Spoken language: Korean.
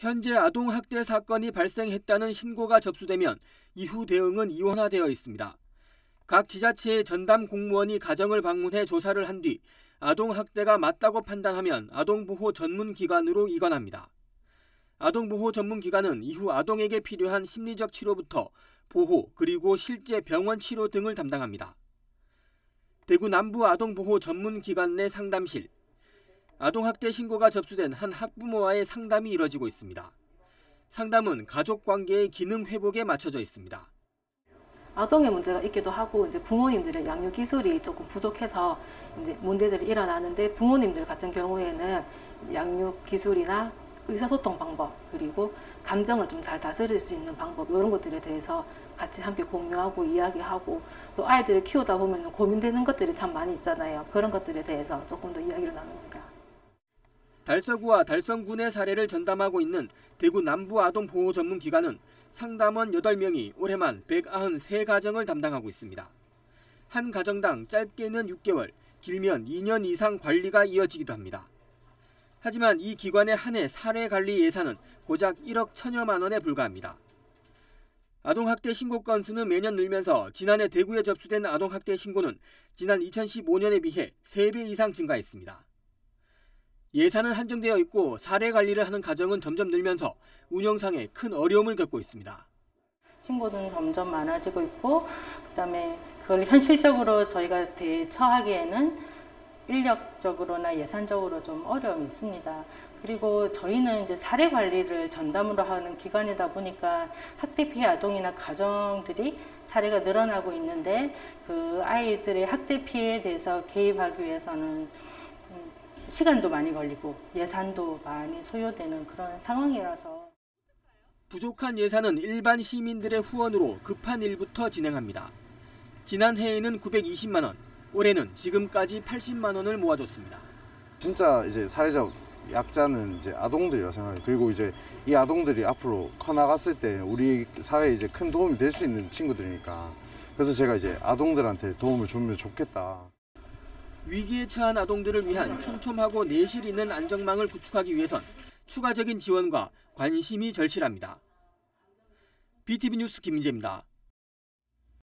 현재 아동학대 사건이 발생했다는 신고가 접수되면 이후 대응은 이원화되어 있습니다. 각 지자체의 전담 공무원이 가정을 방문해 조사를 한 뒤 아동학대가 맞다고 판단하면 아동보호 전문기관으로 이관합니다. 아동보호 전문기관은 이후 아동에게 필요한 심리적 치료부터 보호 그리고 실제 병원 치료 등을 담당합니다. 대구 남부 아동보호 전문기관 내 상담실. 아동학대 신고가 접수된 한 학부모와의 상담이 이뤄지고 있습니다. 상담은 가족관계의 기능 회복에 맞춰져 있습니다. 아동의 문제가 있기도 하고 이제 부모님들의 양육 기술이 조금 부족해서 이제 문제들이 일어나는데 부모님들 같은 경우에는 양육 기술이나 의사소통 방법 그리고 감정을 좀 잘 다스릴 수 있는 방법 이런 것들에 대해서 같이 함께 공유하고 이야기하고 또 아이들을 키우다 보면 고민되는 것들이 참 많이 있잖아요. 그런 것들에 대해서 조금 더 이야기를 나눕니다. 달서구와 달성군의 사례를 전담하고 있는 대구 남부 아동보호 전문기관은 상담원 8명이 올해만 193가정을 담당하고 있습니다. 한 가정당 짧게는 6개월, 길면 2년 이상 관리가 이어지기도 합니다. 하지만 이 기관의 한 해 사례 관리 예산은 고작 1억 1천여만 원에 불과합니다. 아동학대 신고 건수는 매년 늘면서 지난해 대구에 접수된 아동학대 신고는 지난 2015년에 비해 3배 이상 증가했습니다. 예산은 한정되어 있고 사례 관리를 하는 가정은 점점 늘면서 운영상에 큰 어려움을 겪고 있습니다. 신고는 점점 많아지고 있고 그다음에 그걸 현실적으로 저희가 대처하기에는 인력적으로나 예산적으로 좀 어려움이 있습니다. 그리고 저희는 이제 사례 관리를 전담으로 하는 기관이다 보니까 학대 피해 아동이나 가정들이 사례가 늘어나고 있는데 그 아이들의 학대 피해에 대해서 개입하기 위해서는 시간도 많이 걸리고 예산도 많이 소요되는 그런 상황이라서 부족한 예산은 일반 시민들의 후원으로 급한 일부터 진행합니다. 지난해에는 920만 원, 올해는 지금까지 80만 원을 모아줬습니다. 진짜 이제 사회적 약자는 이제 아동들이라고 생각해요. 그리고 이제 이 아동들이 앞으로 커 나갔을 때 우리 사회에 이제 큰 도움이 될 수 있는 친구들이니까 그래서 제가 이제 아동들한테 도움을 주면 좋겠다. 위기에 처한 아동들을 위한 촘촘하고 내실 있는 안전망을 구축하기 위해선 추가적인 지원과 관심이 절실합니다. BTV 뉴스 김민재입니다.